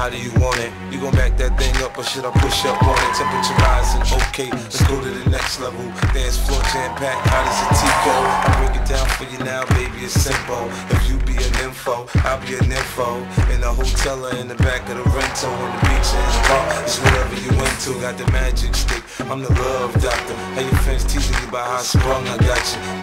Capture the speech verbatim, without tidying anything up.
how do you want it? You gon' back that thing up or should I push up on it? Temperature rising, okay, let's go to the next level. Dance floor jam-packed, hot as a tea go. I break it down for you now, baby, it's simple. If you be an info, I'll be an info. In the hotel or in the back of the rental, on the beach or in the bar, it's whatever you into. Got the magic stick, I'm the love doctor. Hey, your friends teasing you about how sprung I got you.